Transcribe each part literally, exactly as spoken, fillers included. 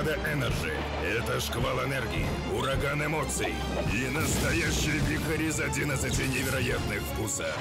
Торнадо Энерджи — это шквал энергии, ураган эмоций и настоящий вихрь из одиннадцати невероятных вкусов.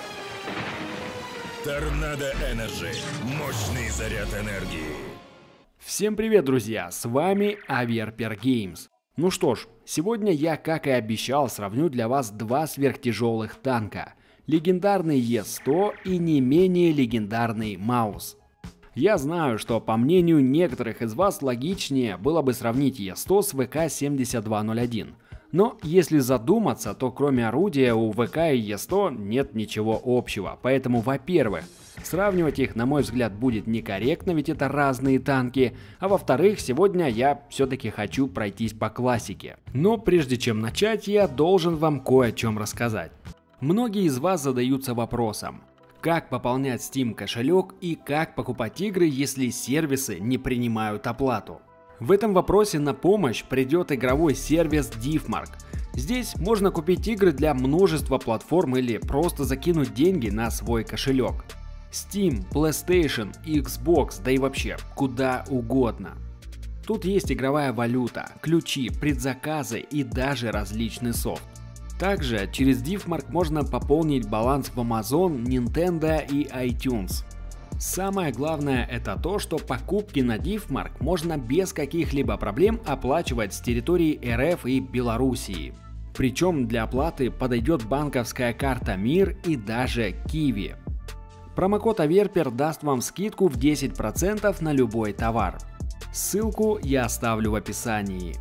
Торнадо Энерджи — мощный заряд энергии. Всем привет, друзья! С вами Аверпер Геймс. Ну что ж, сегодня я, как и обещал, сравню для вас два сверхтяжелых танка. Легендарный Е сто и не менее легендарный Маус. Я знаю, что по мнению некоторых из вас логичнее было бы сравнить Е сто с вэ ка семьдесят два ноль один. Но если задуматься, то кроме орудия у вэ ка и Е сто нет ничего общего. Поэтому, во-первых, сравнивать их, на мой взгляд, будет некорректно, ведь это разные танки. А во-вторых, сегодня я все-таки хочу пройтись по классике. Но прежде чем начать, я должен вам кое о чем рассказать. Многие из вас задаются вопросом: как пополнять Steam кошелек и как покупать игры, если сервисы не принимают оплату? В этом вопросе на помощь придет игровой сервис Diffmark. Здесь можно купить игры для множества платформ или просто закинуть деньги на свой кошелек. Steam, PlayStation, Xbox, да и вообще куда угодно. Тут есть игровая валюта, ключи, предзаказы и даже различный софт. Также через Diffmark можно пополнить баланс в Amazon, Nintendo и iTunes. Самое главное это то, что покупки на Diffmark можно без каких-либо проблем оплачивать с территории эр эф и Белоруссии. Причем для оплаты подойдет банковская карта Мир и даже Kiwi. Промокод Аверпер даст вам скидку в десять процентов на любой товар. Ссылку я оставлю в описании.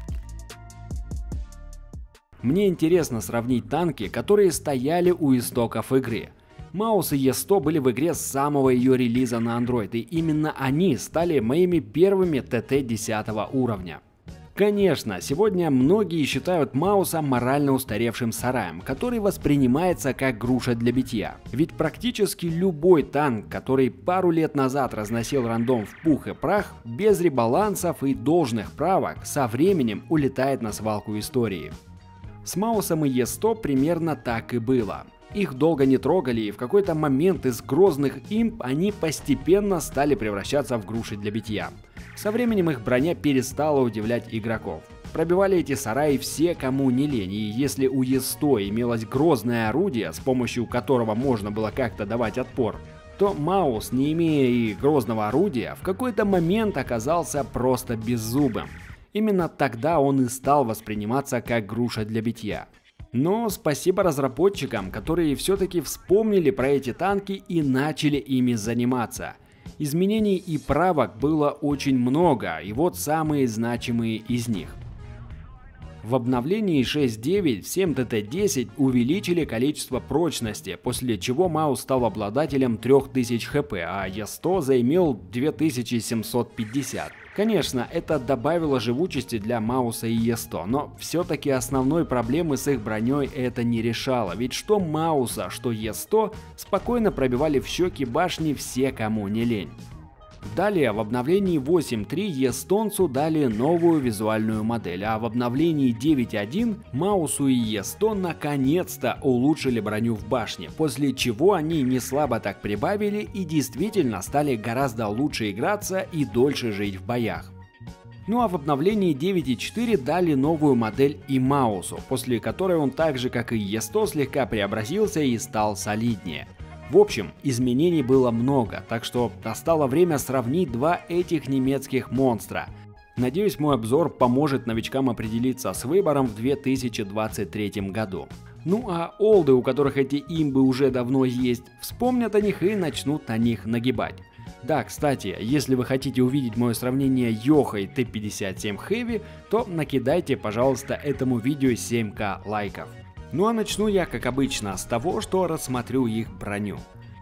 Мне интересно сравнить танки, которые стояли у истоков игры. Маус и Е сто были в игре с самого ее релиза на Android, и именно они стали моими первыми тэ тэ десятого уровня. Конечно, сегодня многие считают Мауса морально устаревшим сараем, который воспринимается как груша для битья. Ведь практически любой танк, который пару лет назад разносил рандом в пух и прах, без ребалансов и должных правок, со временем улетает на свалку истории. С Маусом и Е сто примерно так и было. Их долго не трогали, и в какой-то момент из грозных имп они постепенно стали превращаться в груши для битья. Со временем их броня перестала удивлять игроков. Пробивали эти сараи все, кому не лень, и если у Е сто имелось грозное орудие, с помощью которого можно было как-то давать отпор, то Маус, не имея и грозного орудия, в какой-то момент оказался просто беззубым. Именно тогда он и стал восприниматься как груша для битья. Но спасибо разработчикам, которые все-таки вспомнили про эти танки и начали ими заниматься. Изменений и правок было очень много, и вот самые значимые из них. В обновлении шесть точка девять в семь тэ тэ десять увеличили количество прочности, после чего Маус стал обладателем трёх тысяч хэ пэ, а Е сто заимел две тысячи семьсот пятьдесят. Конечно, это добавило живучести для Мауса и Е сто, но все-таки основной проблемы с их броней это не решало, ведь что Мауса, что Е сто спокойно пробивали в щеки башни все, кому не лень. Далее в обновлении восемь точка три Е-стонцу дали новую визуальную модель, а в обновлении девять точка один Маусу и Е сто наконец-то улучшили броню в башне, после чего они не слабо так прибавили и действительно стали гораздо лучше играться и дольше жить в боях. Ну а в обновлении девять точка четыре дали новую модель и Маусу, после которой он так же как и Е сто слегка преобразился и стал солиднее. В общем, изменений было много, так что настало время сравнить два этих немецких монстра. Надеюсь, мой обзор поможет новичкам определиться с выбором в две тысячи двадцать третьем году. Ну а олды, у которых эти имбы уже давно есть, вспомнят о них и начнут на них нагибать. Да, кстати, если вы хотите увидеть мое сравнение Йохой тэ пятьдесят семь Heavy, то накидайте, пожалуйста, этому видео семь ка лайков. Ну а начну я, как обычно, с того, что рассмотрю их броню.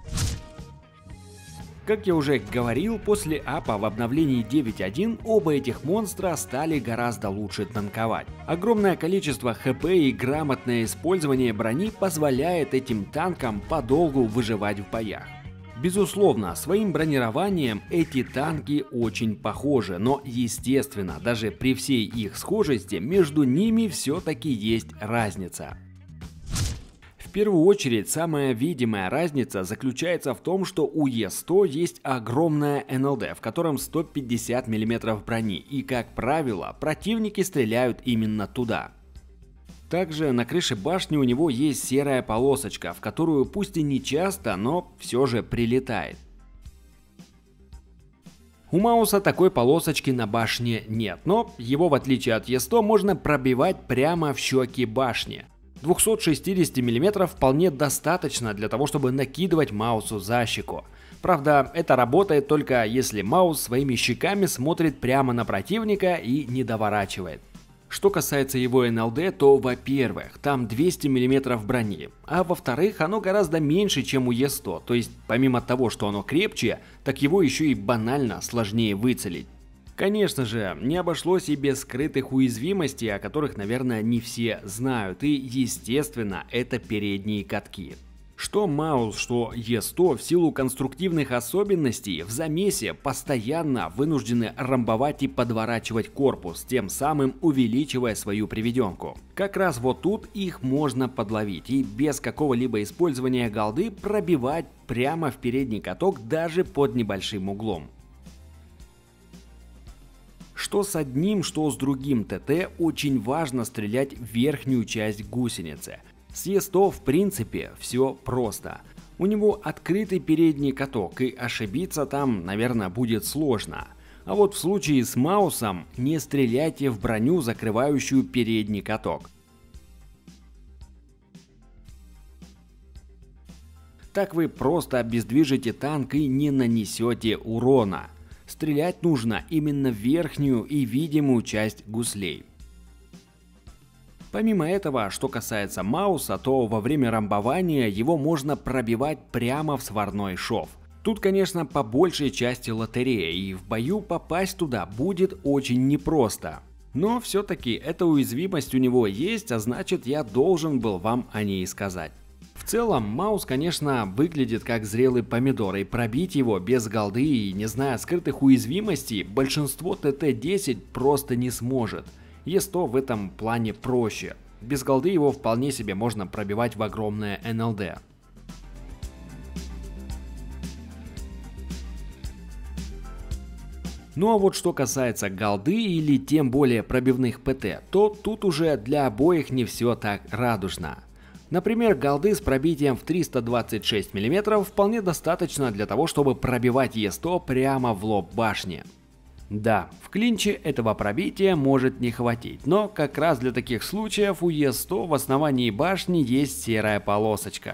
Как я уже говорил, после апа в обновлении девять точка один оба этих монстра стали гораздо лучше танковать. Огромное количество хэ пэ и грамотное использование брони позволяет этим танкам подолгу выживать в боях. Безусловно, своим бронированием эти танки очень похожи, но естественно, даже при всей их схожести между ними все-таки есть разница. В первую очередь, самая видимая разница заключается в том, что у Е сто есть огромная эн эл дэ, в котором сто пятьдесят миллиметров брони, и, как правило, противники стреляют именно туда. Также на крыше башни у него есть серая полосочка, в которую пусть и не часто, но все же прилетает. У Мауса такой полосочки на башне нет, но его, в отличие от Е сто, можно пробивать прямо в щеки башни. двухсот шестидесяти миллиметров вполне достаточно для того, чтобы накидывать Маусу за щеку. Правда, это работает только если Маус своими щеками смотрит прямо на противника и не доворачивает. Что касается его эн эл дэ, то, во-первых, там двести миллиметров брони, а во-вторых, оно гораздо меньше, чем у Е сто, то есть помимо того, что оно крепче, так его еще и банально сложнее выцелить. Конечно же, не обошлось и без скрытых уязвимостей, о которых, наверное, не все знают, и, естественно, это передние катки. Что Маус, что Е сто в силу конструктивных особенностей в замесе постоянно вынуждены ромбовать и подворачивать корпус, тем самым увеличивая свою приведенку. Как раз вот тут их можно подловить и без какого-либо использования голды пробивать прямо в передний каток даже под небольшим углом. Что с одним, что с другим ТТ очень важно стрелять в верхнюю часть гусеницы. С Е сто в принципе все просто. У него открытый передний каток, и ошибиться там, наверное, будет сложно. А вот в случае с Маусом не стреляйте в броню, закрывающую передний каток. Так вы просто обездвижите танк и не нанесете урона. Стрелять нужно именно в верхнюю и видимую часть гуслей. Помимо этого, что касается Мауса, то во время ромбования его можно пробивать прямо в сварной шов. Тут, конечно, по большей части лотерея, и в бою попасть туда будет очень непросто. Но все-таки эта уязвимость у него есть, а значит, я должен был вам о ней сказать. В целом, Маус, конечно, выглядит как зрелый помидор, и пробить его без голды и не зная скрытых уязвимостей большинство тэ тэ десять просто не сможет. Е сто в этом плане проще. Без голды его вполне себе можно пробивать в огромное эн эл дэ. Ну а вот что касается голды или тем более пробивных пэ тэ, то тут уже для обоих не все так радужно. Например, голды с пробитием в триста двадцать шесть миллиметров вполне достаточно для того, чтобы пробивать Е сто прямо в лоб башни. Да, в клинче этого пробития может не хватить, но как раз для таких случаев у Е сто в основании башни есть серая полосочка.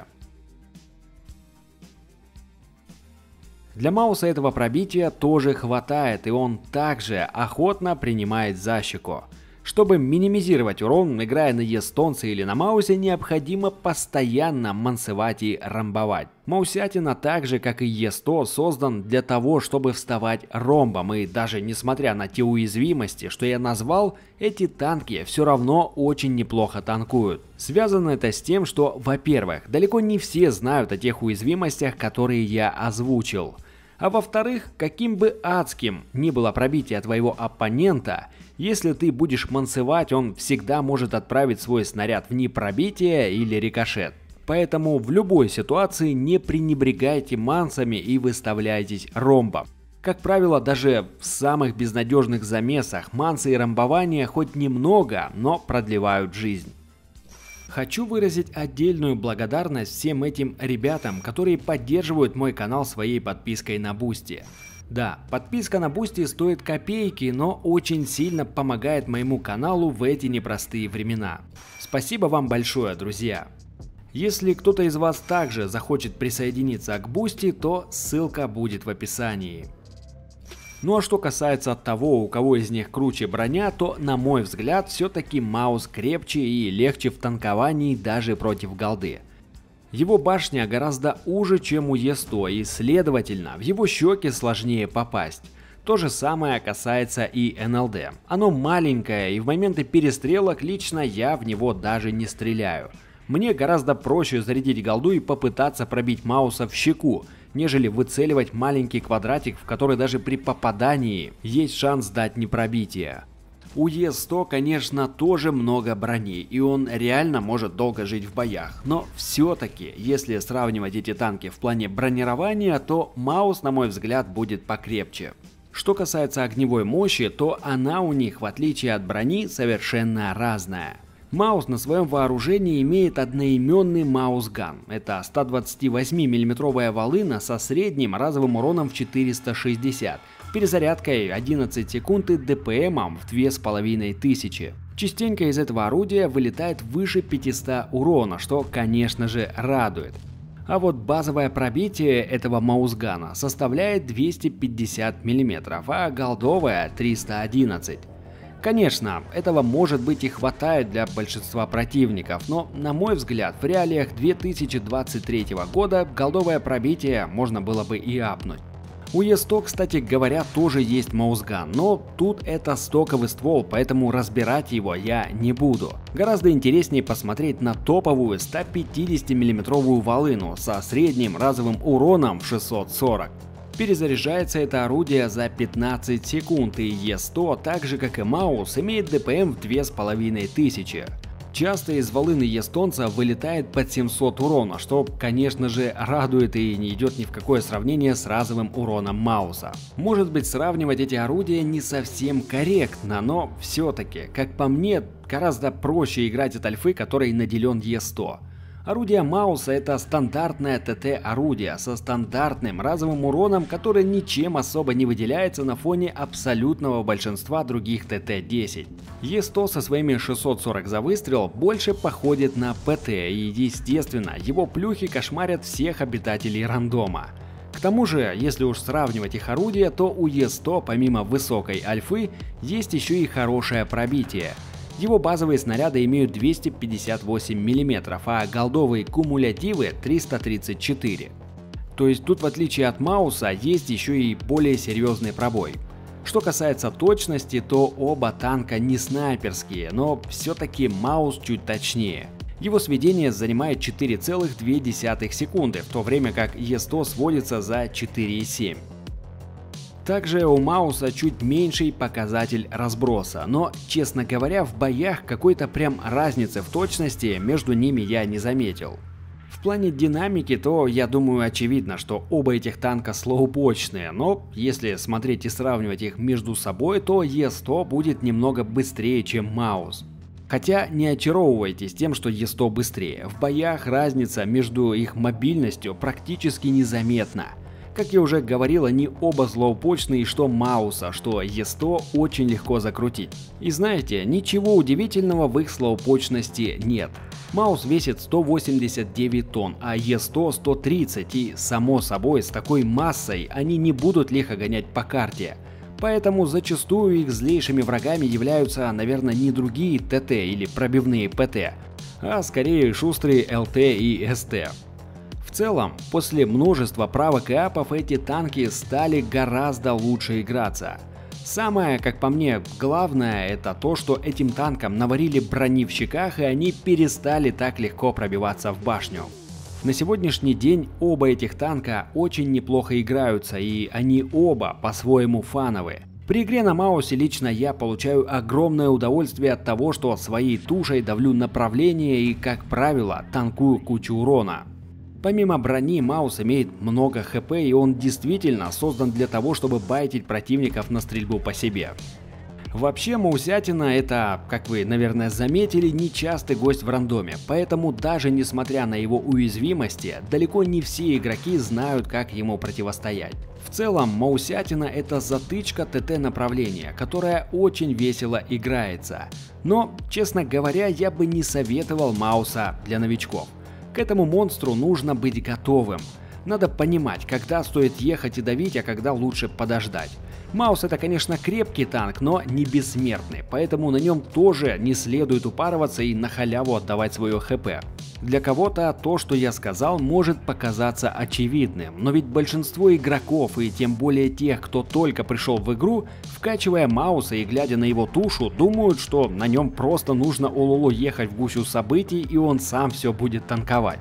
Для Мауса этого пробития тоже хватает, и он также охотно принимает за щеку. Чтобы минимизировать урон, играя на Е сто или на Маусе, необходимо постоянно мансевать и ромбовать. Маусятина, так же как и Е сто, создан для того, чтобы вставать ромбом, и даже несмотря на те уязвимости, что я назвал, эти танки все равно очень неплохо танкуют. Связано это с тем, что, во-первых, далеко не все знают о тех уязвимостях, которые я озвучил. А во-вторых, каким бы адским ни было пробитие твоего оппонента, если ты будешь мансевать, он всегда может отправить свой снаряд в непробитие или рикошет. Поэтому в любой ситуации не пренебрегайте мансами и выставляйтесь ромбом. Как правило, даже в самых безнадежных замесах мансы и ромбования хоть немного, но продлевают жизнь. Хочу выразить отдельную благодарность всем этим ребятам, которые поддерживают мой канал своей подпиской на Boosty. Да, подписка на Boosty стоит копейки, но очень сильно помогает моему каналу в эти непростые времена. Спасибо вам большое, друзья. Если кто-то из вас также захочет присоединиться к Boosty, то ссылка будет в описании. Ну а что касается того, у кого из них круче броня, то, на мой взгляд, все-таки Маус крепче и легче в танковании даже против голды. Его башня гораздо уже, чем у Е сто, и, следовательно, в его щеки сложнее попасть. То же самое касается и эн эл дэ. Оно маленькое, и в моменты перестрелок лично я в него даже не стреляю. Мне гораздо проще зарядить голду и попытаться пробить Мауса в щеку, нежели выцеливать маленький квадратик, в который даже при попадании есть шанс дать непробитие. У Е сто, конечно, тоже много брони, и он реально может долго жить в боях, но все-таки, если сравнивать эти танки в плане бронирования, то Маус, на мой взгляд, будет покрепче. Что касается огневой мощи, то она у них, в отличие от брони, совершенно разная. Маус на своем вооружении имеет одноименный Маус-ган. Это сто двадцать восемь миллиметровая волына со средним разовым уроном в четыреста шестьдесят, перезарядкой одиннадцать секунд и ДПМом в две с половиной тысячи. Частенько из этого орудия вылетает выше пятисот урона, что, конечно же, радует. А вот базовое пробитие этого Маус-гана составляет двести пятьдесят миллиметров, а голдовое триста одиннадцать. Конечно, этого может быть и хватает для большинства противников, но, на мой взгляд, в реалиях две тысячи двадцать третьего года голдовое пробитие можно было бы и апнуть. У Е сто, кстати говоря, тоже есть Маус-ган, но тут это стоковый ствол, поэтому разбирать его я не буду. Гораздо интереснее посмотреть на топовую сто пятидесяти миллиметровую волыну со средним разовым уроном в шестьсот сорок. Перезаряжается это орудие за пятнадцать секунд, и Е сто, так же как и Маус, имеет ДПМ в две с половиной тысячи. Часто из волыны эстонца вылетает под семьсот урона, что, конечно же, радует и не идет ни в какое сравнение с разовым уроном Мауса. Может быть, сравнивать эти орудия не совсем корректно, но все-таки, как по мне, гораздо проще играть от альфы, который наделен Е сто. Орудие Мауса — это стандартное ТТ-орудие со стандартным разовым уроном, которое ничем особо не выделяется на фоне абсолютного большинства других ТТ десять. Е сто со своими шестьсот сорок за выстрел больше походит на ПТ, и естественно, его плюхи кошмарят всех обитателей рандома. К тому же, если уж сравнивать их орудия, то у Е сто помимо высокой альфы есть еще и хорошее пробитие. Его базовые снаряды имеют двести пятьдесят восемь миллиметров, а голдовые кумулятивы триста тридцать четыре. То есть тут, в отличие от Мауса, есть еще и более серьезный пробой. Что касается точности, то оба танка не снайперские, но все-таки Маус чуть точнее. Его сведение занимает четыре целых две десятых секунды, в то время как Е сто сводится за четыре и семь. Также у Мауса чуть меньший показатель разброса, но, честно говоря, в боях какой-то прям разницы в точности между ними я не заметил. В плане динамики, то я думаю очевидно, что оба этих танка слоупочные, но если смотреть и сравнивать их между собой, то Е сто будет немного быстрее, чем Маус. Хотя не очаровывайтесь тем, что Е сто быстрее, в боях разница между их мобильностью практически незаметна. Как я уже говорил, они оба злоупочные, что Мауса, что Е сто очень легко закрутить. И знаете, ничего удивительного в их злоупочности нет. Маус весит сто восемьдесят девять тонн, а Е сто сто тридцать, и само собой с такой массой они не будут лихо гонять по карте. Поэтому зачастую их злейшими врагами являются, наверное, не другие ТТ или пробивные ПТ, а скорее шустрые ЛТ и СТ. В целом, после множества правок и апов эти танки стали гораздо лучше играться. Самое, как по мне, главное — это то, что этим танкам наварили брони в щеках, и они перестали так легко пробиваться в башню. На сегодняшний день оба этих танка очень неплохо играются, и они оба по-своему фановые. При игре на Маусе лично я получаю огромное удовольствие от того, что своей тушей давлю направление и, как правило, танкую кучу урона. Помимо брони, Маус имеет много хп, и он действительно создан для того, чтобы байтить противников на стрельбу по себе. Вообще, Маусятина — это, как вы, наверное, заметили, нечастый гость в рандоме, поэтому даже несмотря на его уязвимости, далеко не все игроки знают, как ему противостоять. В целом, Маусятина — это затычка ТТ направления, которая очень весело играется. Но, честно говоря, я бы не советовал Мауса для новичков. К этому монстру нужно быть готовым. Надо понимать, когда стоит ехать и давить, а когда лучше подождать. Маус — это, конечно, крепкий танк, но не бессмертный, поэтому на нем тоже не следует упарываться и на халяву отдавать свое хп. Для кого-то то, что я сказал, может показаться очевидным, но ведь большинство игроков, и тем более тех, кто только пришел в игру, вкачивая Мауса и глядя на его тушу, думают, что на нем просто нужно ололо ехать в гущу событий, и он сам все будет танковать.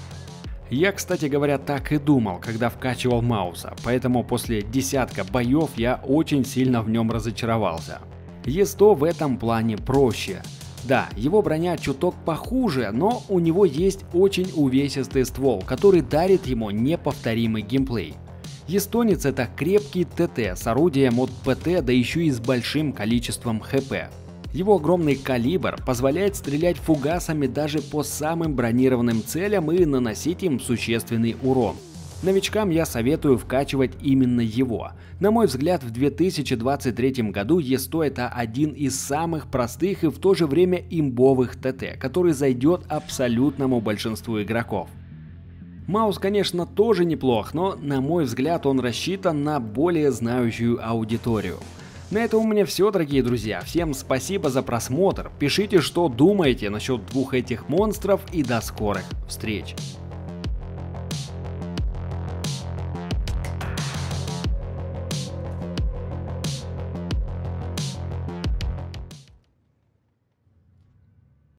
Я, кстати говоря, так и думал, когда вкачивал Мауса, поэтому после десятка боев я очень сильно в нем разочаровался. Е сто в этом плане проще. Да, его броня чуток похуже, но у него есть очень увесистый ствол, который дарит ему неповторимый геймплей. Эстонец — это крепкий ТТ с орудием от ПТ, да еще и с большим количеством ХП. Его огромный калибр позволяет стрелять фугасами даже по самым бронированным целям и наносить им существенный урон. Новичкам я советую вкачивать именно его. На мой взгляд, в две тысячи двадцать третьем году Е сто это один из самых простых и в то же время имбовых ТТ, который зайдет абсолютному большинству игроков. Маус, конечно, тоже неплох, но, на мой взгляд, он рассчитан на более знающую аудиторию. На этом у меня все, дорогие друзья. Всем спасибо за просмотр. Пишите, что думаете насчет двух этих монстров, и до скорых встреч.